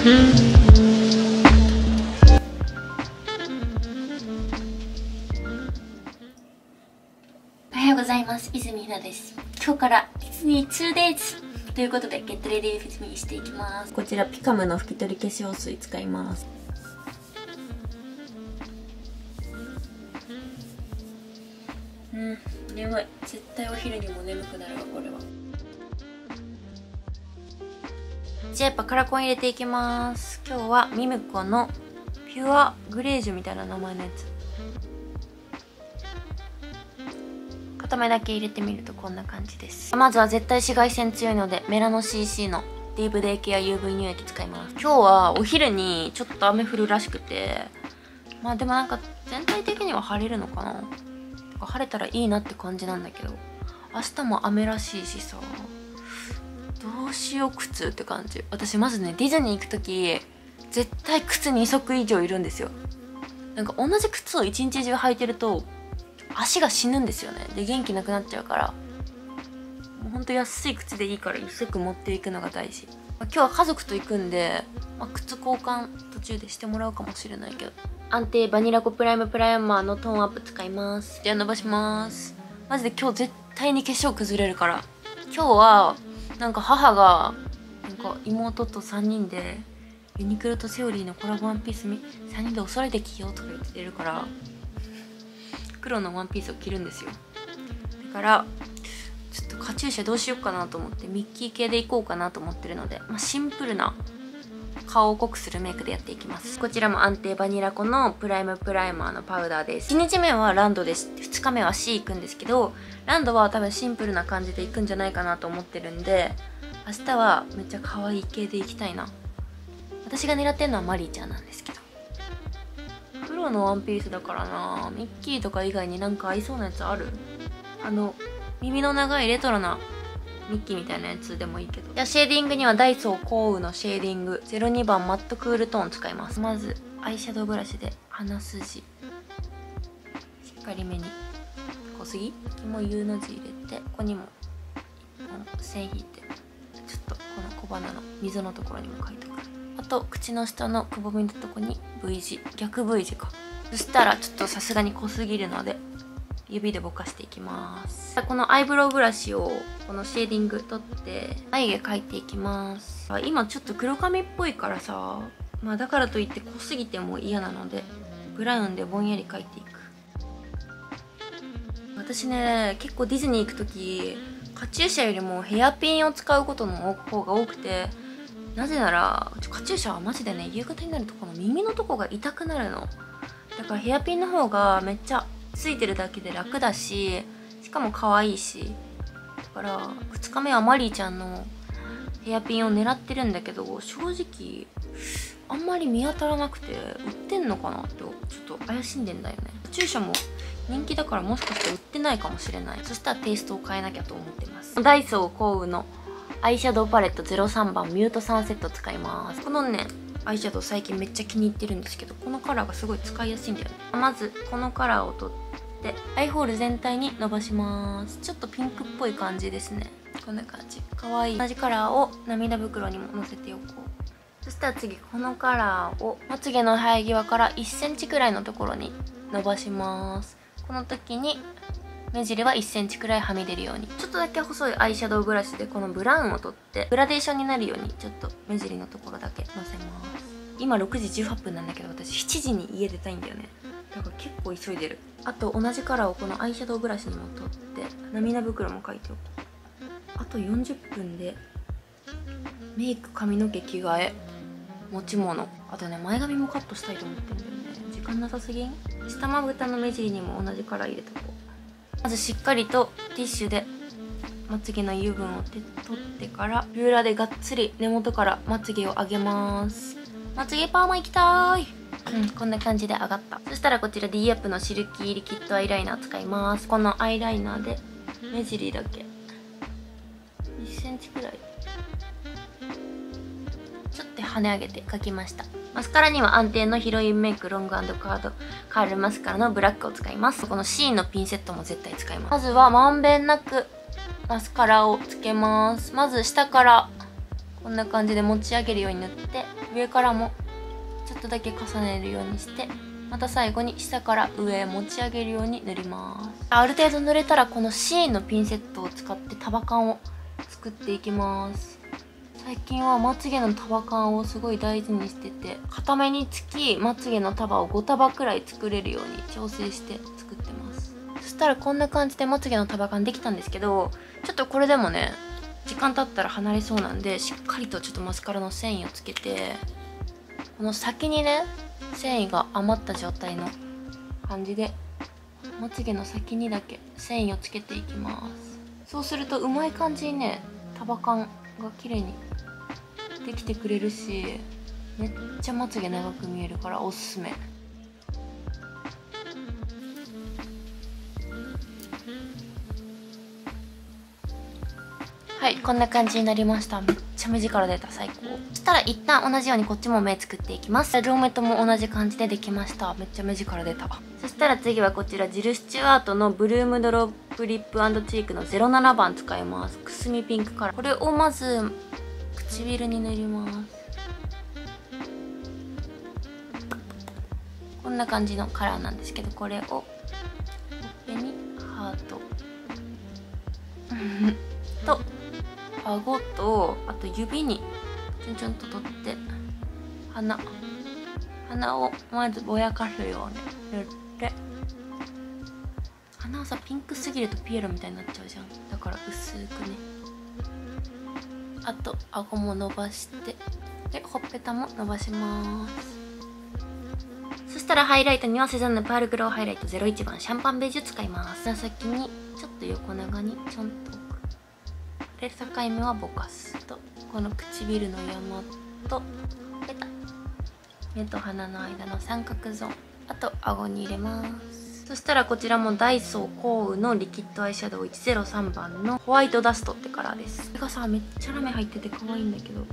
おはようございます。泉ひなです。今日からディズニー 2days ということで Get Ready with Me していきます。こちらピカムの拭き取り化粧水使います。眠い。絶対お昼にも眠くなるわこれは。じゃあやっぱカラコン入れていきます。今日はミムコのピュアグレージュみたいな名前のやつ。片目だけ入れてみるとこんな感じです。まずは絶対紫外線強いのでメラノ CC のディープデイケア UV 乳液使います。今日はお昼にちょっと雨降るらしくて、まあでもなんか全体的には晴れるのかな。晴れたらいいなって感じなんだけど、明日も雨らしいしさ、どうしよう靴って感じ。私まずね、ディズニー行く時絶対靴2足以上いるんですよ。なんか同じ靴を一日中履いてると足が死ぬんですよね。で元気なくなっちゃうから、もうほんと安い靴でいいから1足持っていくのが大事。今日は家族と行くんで、靴交換途中でしてもらうかもしれないけど。安定バニラコプライムプライマーのトーンアップ使います。じゃあ伸ばします。マジで今日絶対に化粧崩れるから。今日はなんか母がなんか妹と3人でユニクロとセオリーのコラボワンピース3人でお揃いで着ようとか言ってるから、黒のワンピースを着るんですよ。だからちょっとカチューシャどうしようかなと思ってミッキー系でいこうかなと思ってるので、シンプルな顔を濃くするメイクでやっていきます。こちらも安定バニラコのプライムプライマーのパウダーです。1日目はランドです。2日目は C 行くんですけど、ランドは多分シンプルな感じで行くんじゃないかなと思ってるんで、明日はめっちゃ可愛い系で行きたいな。私が狙ってるのはマリーちゃんなんですけど、黒のワンピースだからな。ミッキーとか以外になんか合いそうなやつある？耳の長いレトロなミッキーみたいなやつでもいいけど。じゃあシェーディングにはダイソーコウのシェーディング02番マットクールトーン使います。まずアイシャドウブラシで鼻筋しっかりめに濃すぎもう U の字入れて、ここにも1本線引いて、ちょっとこの小鼻の溝のところにも描いておく。あと口の下のくぼみのとこに V 字、逆 V 字か。そしたらちょっとさすがに濃すぎるので指でぼかしていきます。このアイブロウブラシをこのシェーディング取って眉毛描いていきます。今ちょっと黒髪っぽいからさ、だからといって濃すぎても嫌なのでブラウンでぼんやり描いていく。私ね、結構ディズニー行く時カチューシャよりもヘアピンを使うことの方が多くて、なぜならカチューシャはマジでね、夕方になるとこの耳のとこが痛くなるの。だからヘアピンの方がめっちゃついてるだけで楽だし、しかも可愛いし、だから2日目はマリーちゃんのヘアピンを狙ってるんだけど、正直あんまり見当たらなくて、売ってんのかなってちょっと怪しんでんだよね。カチューシャも人気だからもしかして売ってないかもしれない。そしたらテイストを変えなきゃと思ってます。ダイソーコウのアイシャドウパレット03番ミュートサンセット使います。このねアイシャドウ最近めっちゃ気に入ってるんですけど、このカラーがすごい使いやすいんだよね。まずこのカラーを取ってアイホール全体に伸ばします。ちょっとピンクっぽい感じですね。こんな感じ、かわいい。同じカラーを涙袋にものせておこう。そしたら次このカラーをまつげの生え際から1センチくらいのところに伸ばします。この時に目尻は1センチくらいはみ出るように、ちょっとだけ細いアイシャドウブラシでこのブラウンを取ってグラデーションになるようにちょっと目尻のところだけのせます。今6時18分なんだけど、私7時に家出たいんだよね。だから結構急いでる。あと同じカラーをこのアイシャドウブラシにも取って涙袋も描いておく。あと40分でメイク、髪の毛、着替え、持ち物、あとね前髪もカットしたいと思ってんだよね。時間なさすぎん？下まぶたの目尻にも同じカラー入れとこう。まずしっかりとティッシュでまつげの油分を取ってから、ビューラーでがっつり根元からまつげを上げます。まつげパーマいきたーい。こんな感じで上がった。そしたらこちら D アップのシルキーリキッドアイライナー使います。このアイライナーで目尻だけ1センチくらいちょっと跳ね上げて描きました。マスカラには安定のヒロインメイクロング&カールマスカラのブラックを使います。このシーンのピンセットも絶対使います。まずはまんべんなくマスカラをつけます。まず下からこんな感じで持ち上げるように塗って、上からもちょっとだけ重ねるようにして、また最後に下から上へ持ち上げるように塗ります。ある程度塗れたら、このシーンのピンセットを使って束感を作っていきます。最近はまつげの束感をすごい大事にしてて、片目につきまつげの束を5束くらい作れるように調整して作ってます。そしたらこんな感じでまつげの束感できたんですけど、ちょっとこれでもね、時間経ったら離れそうなんで、しっかりとちょっとマスカラの繊維をつけて、この先にね、繊維が余った状態の感じでまつげの先にだけ繊維をつけていきます。そうするとうまい感じにね、束感が綺麗にできてくれるし、めっちゃまつげ長く見えるからおすすめ。はい、こんな感じになりました。めっちゃ目力出た。最高。そしたら一旦同じようにこっちも目作っていきます。両目とも同じ感じでできました。めっちゃ目力出た。そしたら次はこちらジル・スチュワートのブルームドロップリップ&チークの07番使います。くすみピンクカラー。これをまず唇に塗ります。こんな感じのカラーなんですけど、これをほっぺにハートと顎と、あと指にちょんちょんと取って鼻をまずぼやかすように塗って、鼻はさピンクすぎるとピエロみたいになっちゃうじゃん。だから薄くね。あと顎も伸ばして、でほっぺたも伸ばします。そしたらハイライトにはセザンヌパールグローハイライト01番シャンパンベージュ使います。先にちょっと横長にちょんと置く。で境目はぼかすと、この唇の山とペタ目と鼻の間の三角ゾーン、あと顎に入れます。そしたらこちらもダイソーコウのリキッドアイシャドウ103番のホワイトダストってカラーです。これがさめっちゃラメ入ってて可愛いんだけど、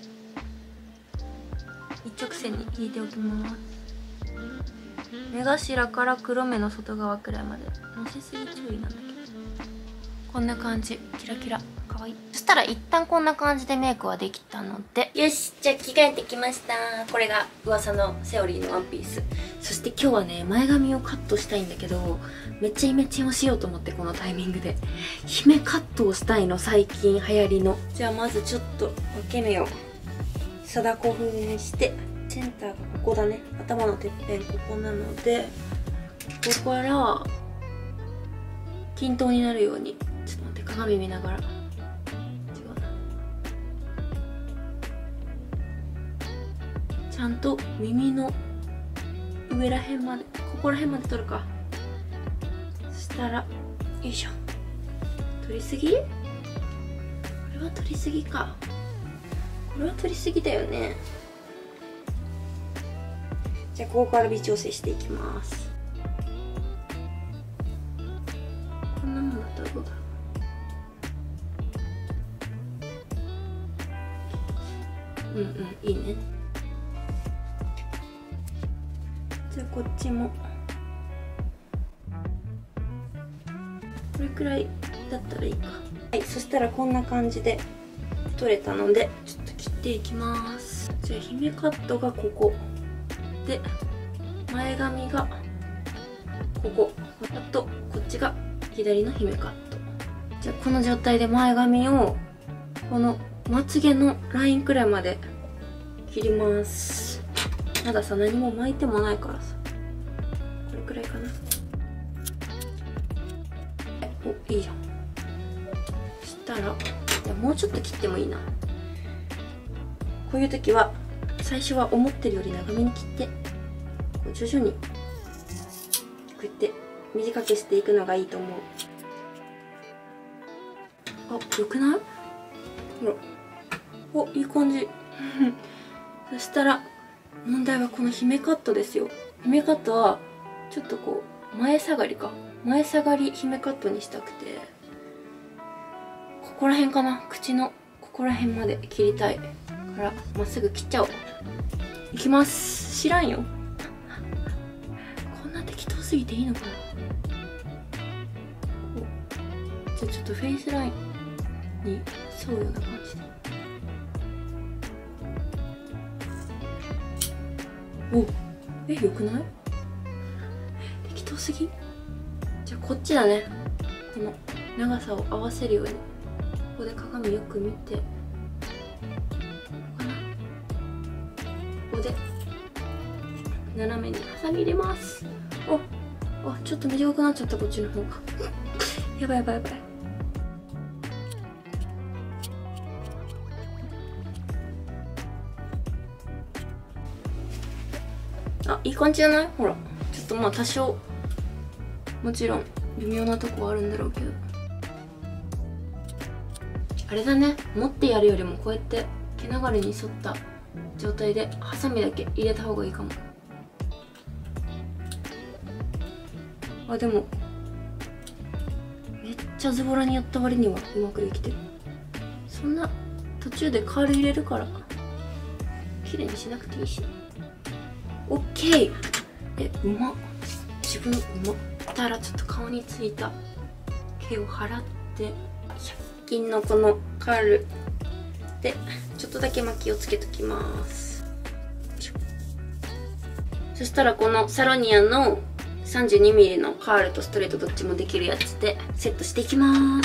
一直線に引いておきます。目頭から黒目の外側くらいまでのせすぎ注意なんだけど、こんな感じ。キラキラかわいい。そしたら一旦こんな感じでメイクはできたので、よし、じゃあ着替えてきました。これが噂のセオリーのワンピース。そして今日はね、前髪をカットしたいんだけど、めっちゃイメチェンをしようと思って、このタイミングで姫カットをしたいの、最近流行りの。じゃあまずちょっと分け目を貞子風にして、センターがここだね。頭のてっぺんここなので、ここから均等になるように、ちょっと待って、鏡見ながら。違うな。ちゃんと耳の上らへんまで、ここらへんまで取るか。そしたら、よいしょ。取りすぎ？これは取りすぎか。これは取りすぎだよね。じゃあここから微調整していきます。こんなもんだったらどうだろう。いいね。じゃあこっちもこれくらいだったらいいか。はい、そしたらこんな感じで取れたので、ちょっと切っていきます。じゃあ姫カットがここで、前髪がここ、あとこっちが左の姫カット。じゃあこの状態で前髪をこのまつげのラインくらいまで切ります。まださ何も巻いてもないからさ、これくらいかな。お、いいじゃん。そしたらいやもうちょっと切ってもいいな。こういう時は最初は思ってるより長めに切って、こう徐々にこうやって短くしていくのがいいと思う。あ、よくない？ほら、お、いい感じ。そしたら問題はこの姫カットですよ。姫カットはちょっとこう前下がりか、前下がり姫カットにしたくて、ここら辺かな、口のここら辺まで切りたいからまっすぐ切っちゃおう。いきます。知らんよ。こんな適当すぎていいのかな。じゃあちょっとフェイスラインに沿うような感じでお、よくない？適当すぎ？じゃあこっちだね。この長さを合わせるようにここで鏡よく見て、ここで斜めにハサミ入れます。ちょっと短くなっちゃった、こっちの方が。やばいやばいやばい。いい感じじゃない？ほら、ちょっとまあ多少もちろん微妙なとこはあるんだろうけど、あれだね、持ってやるよりもこうやって毛流れに沿った状態でハサミだけ入れた方がいいかも。でもめっちゃズボラにやった割にはうまくできてる。そんな途中でカール入れるから綺麗にしなくていいし。オッケー。うまっ。自分うまっ。たらちょっと顔についた毛を払って100均のこのカールでちょっとだけ巻きをつけときます。そしたらこのサロニアの 32mm のカールとストレートどっちもできるやつでセットしていきます。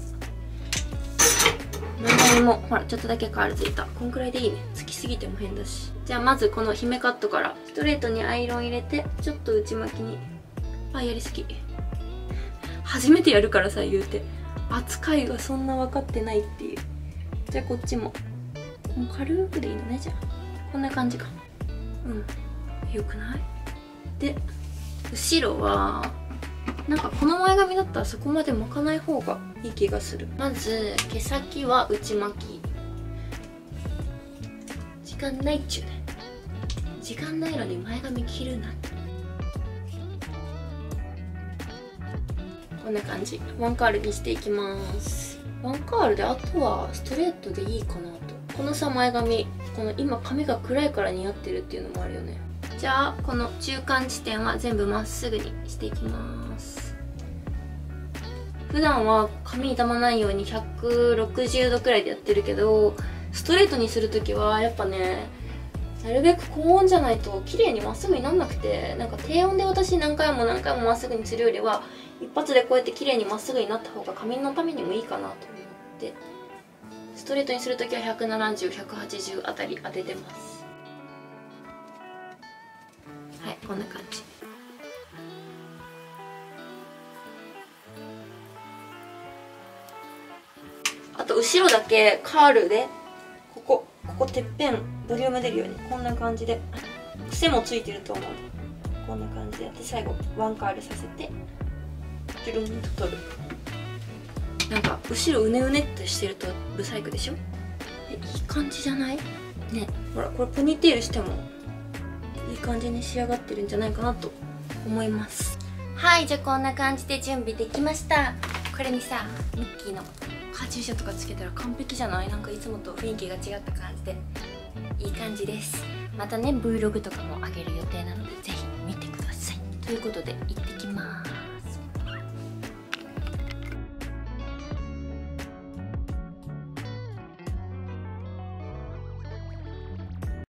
前髪もほらちょっとだけカールついた。こんくらいでいいね。つきすぎても変だし。じゃあまずこの姫カットからストレートにアイロン入れてちょっと内巻きに。やりすぎ。初めてやるからさ、言うて扱いがそんな分かってないっていう。じゃあこっちもう軽くでいいのね。じゃあこんな感じか。よくない？で後ろはなんかこの前髪だったらそこまで巻かない方がいい気がする。まず毛先は内巻き。時間ないっちゅうね。時間ないのに前髪切るなんて。こんな感じ。ワンカールにしていきます。ワンカールであとはストレートでいいかなと。このさ前髪、この今髪が暗いから似合ってるっていうのもあるよね。じゃあこの中間地点は全部まっすぐにしていきます。普段は髪傷まないように160度くらいでやってるけど、ストレートにする時はやっぱね、なるべく高温じゃないと綺麗にまっすぐになんなくて、なんか低温で私何回も何回もまっすぐにするよりは一発でこうやって綺麗にまっすぐになった方が髪のためにもいいかなと思って、ストレートにする時は170、180あたり当ててます。はい、こんな感じ。あと後ろだけカールでここてっぺんボリューム出るようにこんな感じで、癖もついてると思う。こんな感じでやって最後ワンカールさせてジュルンと取る。なんか後ろうねうねってしてるとブサイクでしょ。いい感じじゃないね。ほらこれポニーテールしてもいい感じに仕上がってるんじゃないかなと思います。はい、じゃあこんな感じで準備できました。これにさミッキーのカチューシャとかつけたら完璧じゃない？なんかいつもと雰囲気が違った感じでいい感じです。またね Vlog とかも上げる予定なのでぜひ見てください。ということで行ってきます。